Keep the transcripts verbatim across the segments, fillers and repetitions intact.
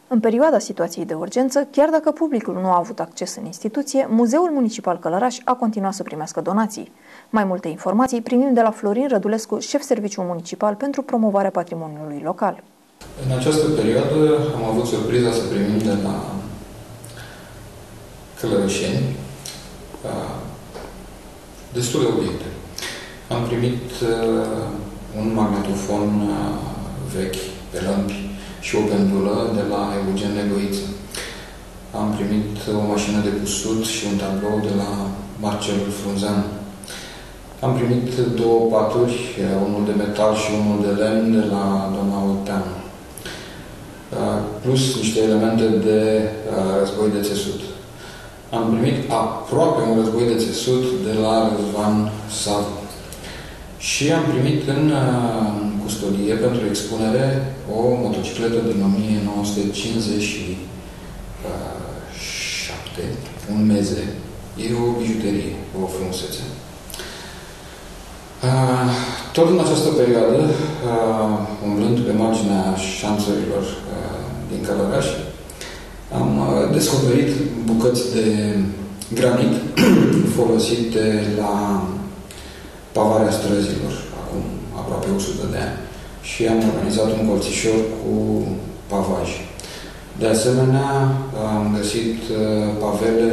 În perioada situației de urgență, chiar dacă publicul nu a avut acces în instituție, Muzeul Municipal Călăraș a continuat să primească donații. Mai multe informații primim de la Florin Rădulescu, șef serviciu municipal pentru promovarea patrimoniului local. În această perioadă am avut surpriza să primim de la călărășeni destule obiecte. Am primit un magnetofon vechi pe lămpi și o pendulă de la Eugen Negoiță. Am primit o mașină de cusut și un tablou de la Marcel Frunzean. Am primit două paturi, unul de metal și unul de lemn de la doamna Olteanu, plus niște elemente de război de țesut. Am primit aproape un război de țesut de la Răzvan Savu. Și am primit în custodie pentru expunere o motocicletă din o mie nouă sute cincizeci și șapte, un meze. E o bijuterie, o frumusețe. Tot în această perioadă, umblând pe marginea șanțurilor din Călăraș, am descoperit bucăți de granit folosite la pavarea străzilor, acum aproape o sută de ani. Și am organizat un colțișor cu pavaj. De asemenea, am găsit pavele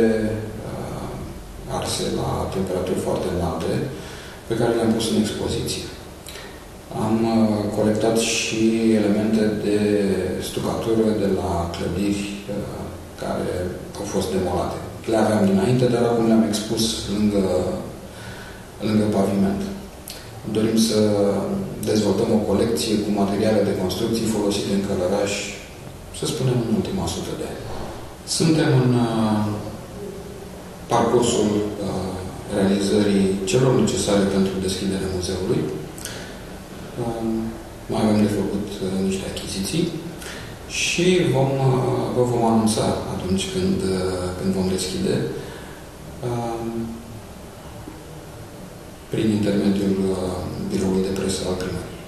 arse la temperaturi foarte înalte, pe care le-am pus în expoziție. Am colectat și elemente de stucatură de la clădiri care au fost demolate. Le aveam dinainte, dar acum le-am expus lângă, lângă paviment. Dorim să dezvoltăm o colecție cu materiale de construcții folosite în Călăraș, să spunem, în ultima sută de ani. Suntem în parcursul realizării celor necesare pentru deschiderea muzeului. Mai avem de făcut niște achiziții și vom, vă vom anunța atunci când, când vom deschide prin intermediul biroului de presă al primăriei.